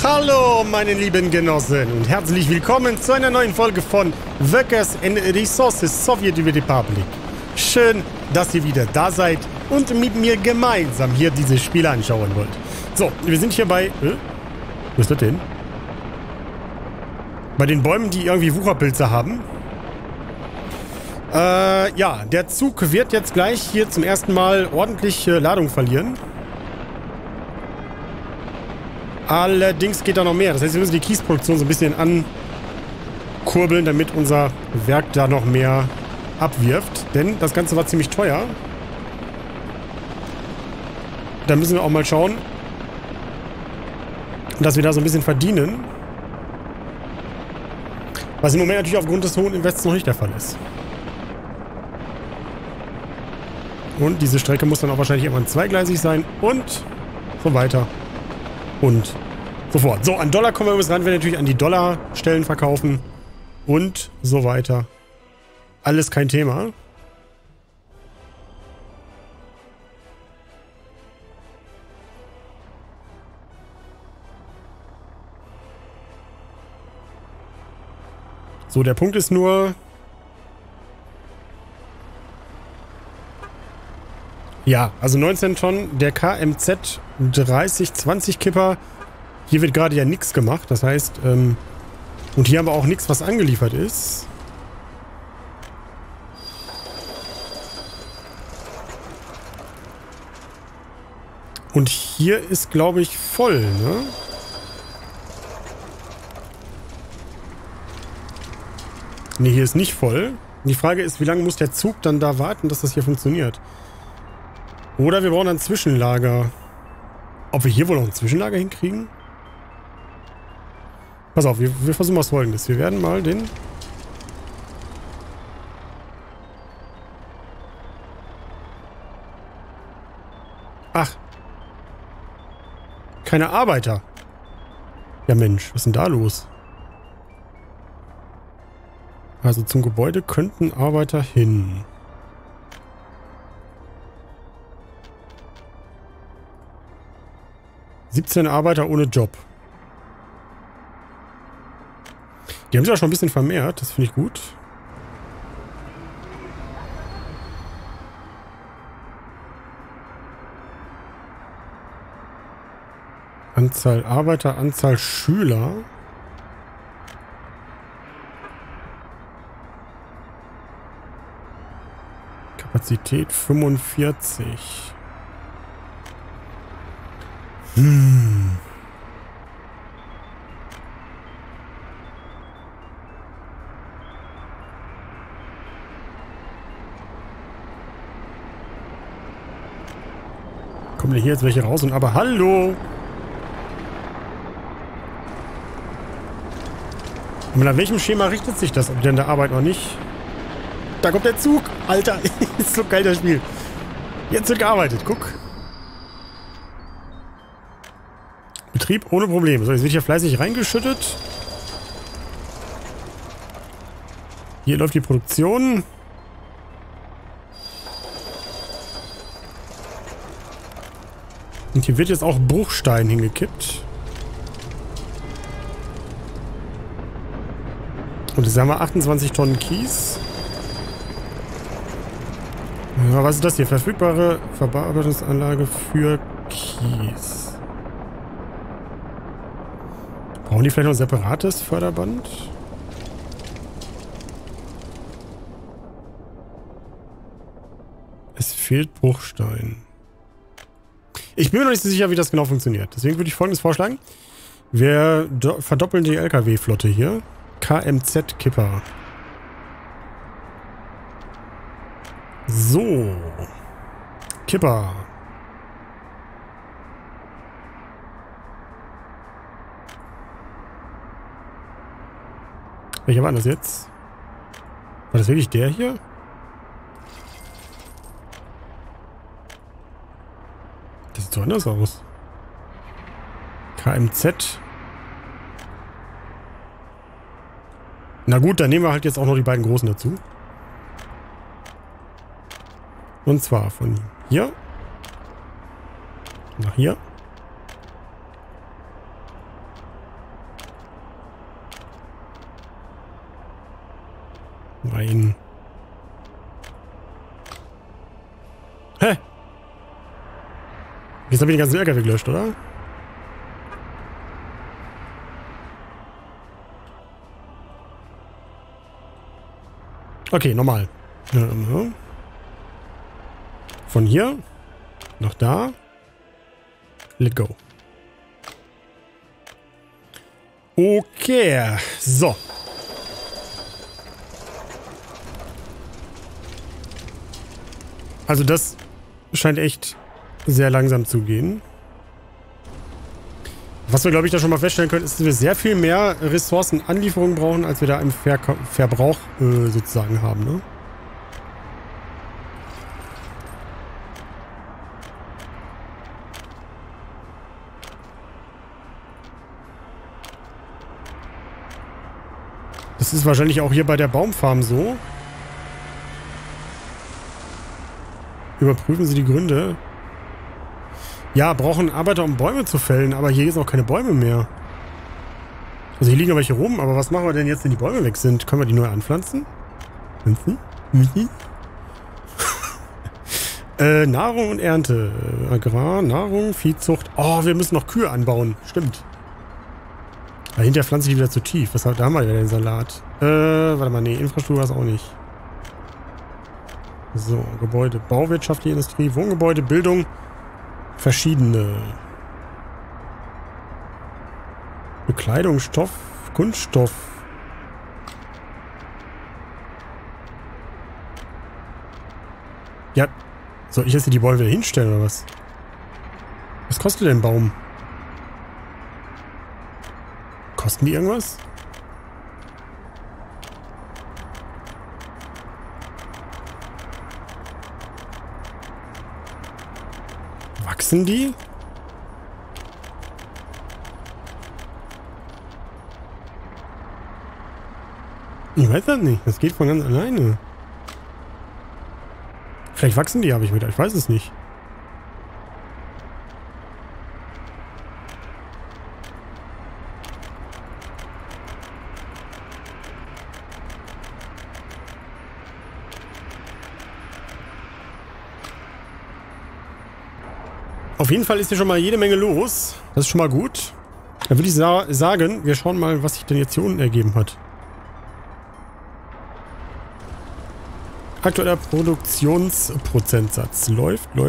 Hallo meine lieben Genossen und herzlich willkommen zu einer neuen Folge von Workers and Resources Soviet Republic. Schön, dass ihr wieder da seid und mit mir gemeinsam hier dieses Spiel anschauen wollt. So, wir sind hier bei... wo ist das denn? Bei den Bäumen, die irgendwie Wucherpilze haben. Ja, der Zug wird jetzt gleich hier zum ersten Mal ordentlich Ladung verlieren. Allerdings geht da noch mehr. Das heißt, wir müssen die Kiesproduktion so ein bisschen ankurbeln, damit unser Werk da noch mehr abwirft. Denn das Ganze war ziemlich teuer. Da müssen wir auch mal schauen, dass wir da so ein bisschen verdienen. Was im Moment natürlich aufgrund des hohen Invests noch nicht der Fall ist. Und diese Strecke muss dann auch wahrscheinlich irgendwann zweigleisig sein und so weiter. Und so fort. So, an Dollar kommen wir übrigens ran, wenn wir natürlich an die Dollarstellen verkaufen. Und so weiter. Alles kein Thema. So, der Punkt ist nur... Ja, also 19 Tonnen, der KMZ 3020 Kipper. Hier wird gerade ja nichts gemacht, das heißt, und hier haben wir auch nichts, was angeliefert ist. Und hier ist, glaube ich, voll, ne? Ne, hier ist nicht voll. Die Frage ist, wie lange muss der Zug dann da warten, dass das hier funktioniert? Oder wir brauchen ein Zwischenlager. Ob wir hier wohl noch ein Zwischenlager hinkriegen? Pass auf, wir versuchen was Folgendes. Wir werden mal den... Ach. Keine Arbeiter. Ja Mensch, was ist denn da los? Also zum Gebäude könnten Arbeiter hin. ...17 Arbeiter ohne Job. Die haben sich auch schon ein bisschen vermehrt. Das finde ich gut. Anzahl Arbeiter, Anzahl Schüler. Kapazität 45. Kommen hier jetzt welche raus und aber hallo! Und nach welchem Schema richtet sich das? Ob die an der Arbeit noch nicht? Da kommt der Zug! Alter, ist so geil das Spiel. Jetzt wird gearbeitet, guck. Betrieb ohne Probleme. So, jetzt wird hier fleißig reingeschüttet. Hier läuft die Produktion. Und hier wird jetzt auch Bruchstein hingekippt. Und jetzt haben wir 28 Tonnen Kies. Ja, was ist das hier? Verfügbare Verarbeitungsanlage für Kies. Brauchen die vielleicht noch ein separates Förderband? Es fehlt Bruchstein. Ich bin mir noch nicht so sicher, wie das genau funktioniert. Deswegen würde ich Folgendes vorschlagen. Wir verdoppeln die LKW-Flotte hier. KMZ-Kipper. So. Kipper. Welcher war das jetzt? War das wirklich der hier? Das sieht so anders aus. KMZ. Na gut, dann nehmen wir halt jetzt auch noch die beiden großen dazu. Und zwar von hier nach hier. Nein. Hä? Jetzt habe ich den ganzen LKW gelöscht, oder? Okay, normal. Von hier nach da. Let go. Okay, so. Also das scheint echt sehr langsam zu gehen. Was wir, glaube ich, da schon mal feststellen können, ist, dass wir sehr viel mehr Ressourcenanlieferungen brauchen, als wir da im Verbrauch sozusagen haben, ne? Das ist wahrscheinlich auch hier bei der Baumfarm so. Überprüfen Sie die Gründe. Ja, brauchen Arbeiter, um Bäume zu fällen, aber hier sind auch keine Bäume mehr. Also hier liegen ja welche rum, aber was machen wir denn jetzt, wenn die Bäume weg sind? Können wir die neu anpflanzen? Nahrung und Ernte. Agrar, Nahrung, Viehzucht. Oh, wir müssen noch Kühe anbauen. Stimmt. Dahinter pflanze ich die wieder zu tief. Da haben wir ja den Salat. Warte mal, nee, Infrastruktur ist auch nicht. So, Gebäude, bauwirtschaftliche Industrie, Wohngebäude, Bildung, verschiedene. Bekleidung, Stoff, Kunststoff. Ja, soll ich jetzt die Bäume wieder hinstellen oder was? Was kostet denn ein Baum? Kosten die irgendwas? Wachsen die? Ich weiß das nicht. Das geht von ganz alleine. Vielleicht wachsen die, habe ich wieder. Ich weiß es nicht. Auf jeden Fall ist hier schon mal jede Menge los. Das ist schon mal gut. Dann würde ich sagen, wir schauen mal, was sich denn jetzt hier unten ergeben hat. Aktueller Produktionsprozentsatz. Läuft. Ich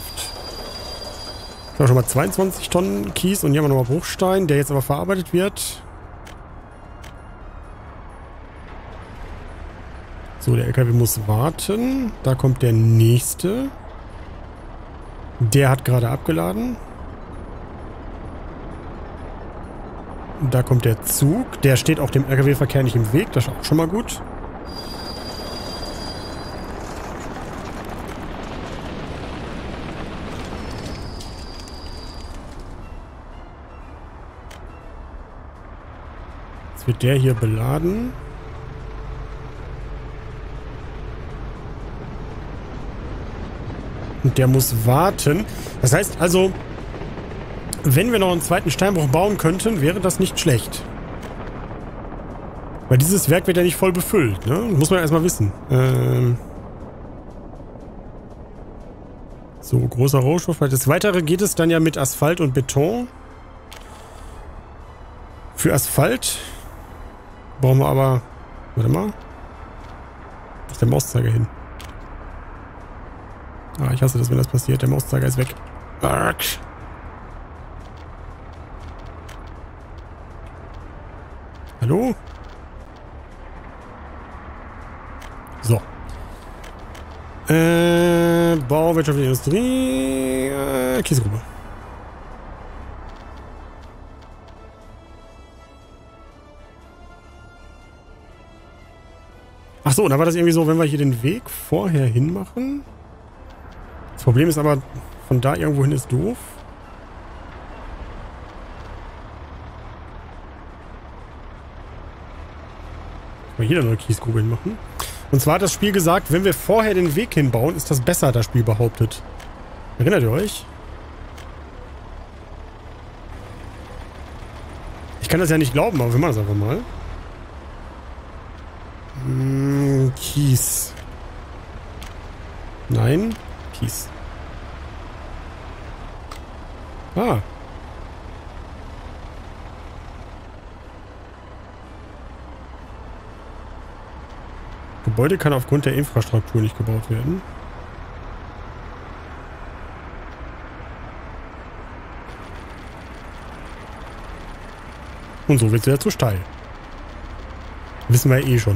habe schon mal 22 Tonnen Kies und hier haben wir nochmal Bruchstein, der jetzt aber verarbeitet wird. So, der LKW muss warten. Da kommt der nächste. Der hat gerade abgeladen. Da kommt der Zug. Der steht auch dem LKW-Verkehr nicht im Weg. Das ist auch schon mal gut. Jetzt wird der hier beladen. Und der muss warten. Das heißt also, wenn wir noch einen zweiten Steinbruch bauen könnten, wäre das nicht schlecht. Weil dieses Werk wird ja nicht voll befüllt, ne? Muss man erstmal wissen. So, großer Rohstoff. Das Weitere geht es dann ja mit Asphalt und Beton. Für Asphalt brauchen wir aber... Warte mal. Wo ist der Mauszeiger hin? Ah, ich hasse das, wenn das passiert. Der Mauszeiger ist weg. Hallo? So. Bauwirtschaftliche Industrie. Kiesgrube. Ach so, da war das irgendwie so, wenn wir hier den Weg vorher hinmachen. Das Problem ist aber, von da irgendwo hin ist doof. Mal hier eine Kiesgrube hinmachen. Und zwar hat das Spiel gesagt, wenn wir vorher den Weg hinbauen, ist das besser, das Spiel behauptet. Erinnert ihr euch? Ich kann das ja nicht glauben, aber wir machen das einfach mal. Kies. Nein, Kies. Ah. Gebäude kann aufgrund der Infrastruktur nicht gebaut werden. Und so wird es ja zu steil. Wissen wir ja eh schon.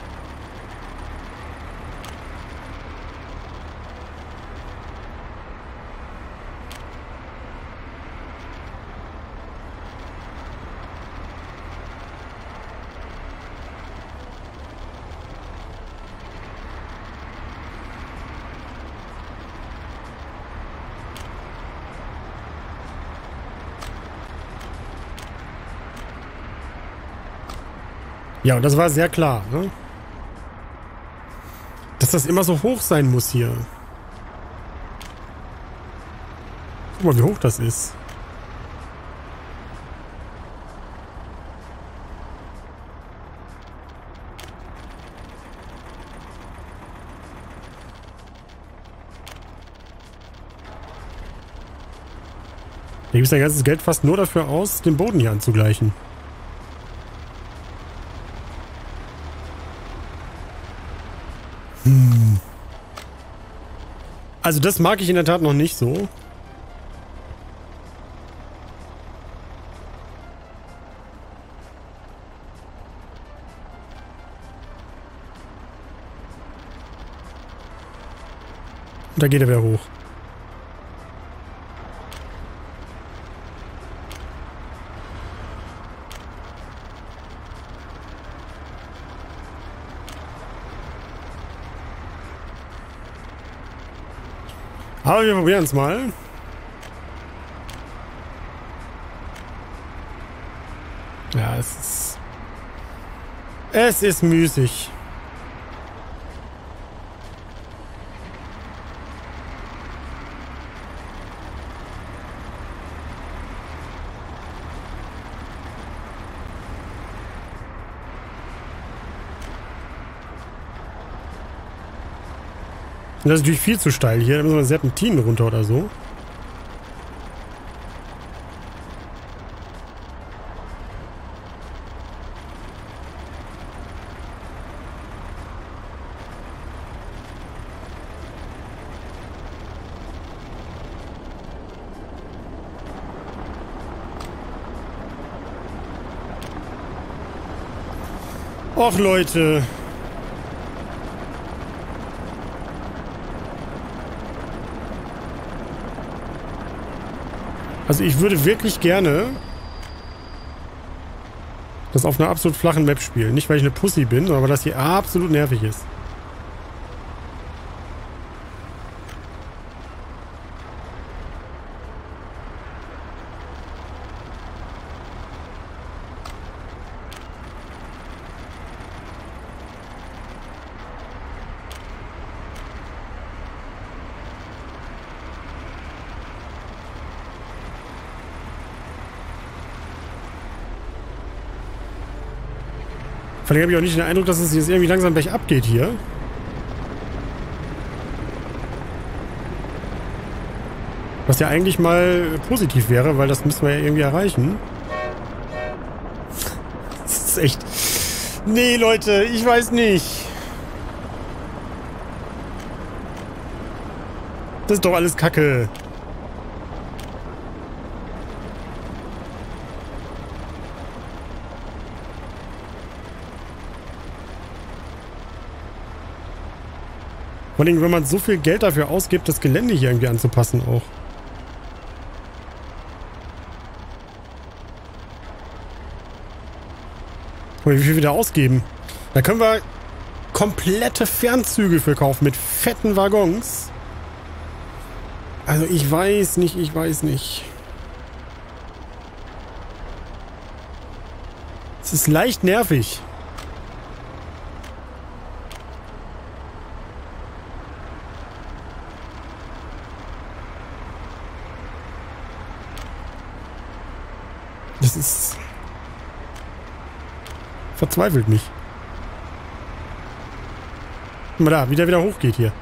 Ja, und das war sehr klar, ne? Dass das immer so hoch sein muss hier. Guck mal, wie hoch das ist. Da gibt es dein ganzes Geld fast nur dafür aus, den Boden hier anzugleichen. Also das mag ich in der Tat noch nicht so. Und da geht er wieder hoch. Aber wir probieren es mal. Ja, es ist müßig. Das ist natürlich viel zu steil hier. Da müssen wir Serpentinen runter oder so. Och Leute. Also ich würde wirklich gerne das auf einer absolut flachen Map spielen. Nicht, weil ich eine Pussy bin, sondern weil das hier absolut nervig ist. Vor allem habe ich auch nicht den Eindruck, dass es jetzt irgendwie langsam bergab geht hier. Was ja eigentlich mal positiv wäre, weil das müssen wir ja irgendwie erreichen. Das ist echt... Nee, Leute, ich weiß nicht. Das ist doch alles Kacke. Vor allem, wenn man so viel Geld dafür ausgibt, das Gelände hier irgendwie anzupassen auch. Guck mal, wie viel wir da ausgeben. Da können wir komplette Fernzüge für kaufen mit fetten Waggons. Also ich weiß nicht, ich weiß nicht. Es ist leicht nervig. Das ist... verzweifelt mich. Guck mal da, wie der wieder hochgeht hier.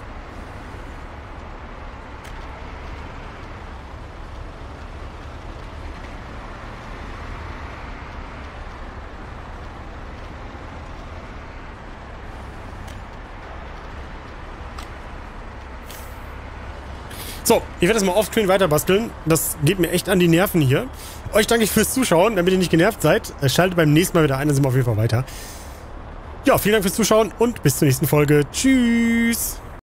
So, ich werde das mal offscreen weiter basteln. Das geht mir echt an die Nerven hier. Euch danke ich fürs Zuschauen, damit ihr nicht genervt seid. Schaltet beim nächsten Mal wieder ein, dann sind wir auf jeden Fall weiter. Ja, vielen Dank fürs Zuschauen und bis zur nächsten Folge. Tschüss!